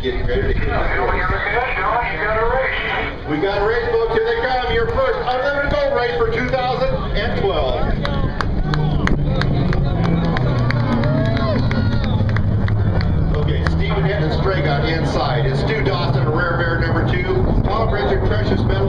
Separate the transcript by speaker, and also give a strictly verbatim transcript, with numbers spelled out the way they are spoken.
Speaker 1: getting ready to hit the race. We got a race, folks. Here they come. Your first unlimited gold race for two thousand twelve. Okay, Stephen Henton Sprague on the inside. It's Stu Dawson, rare bear number two. Tom Bridger, precious metal.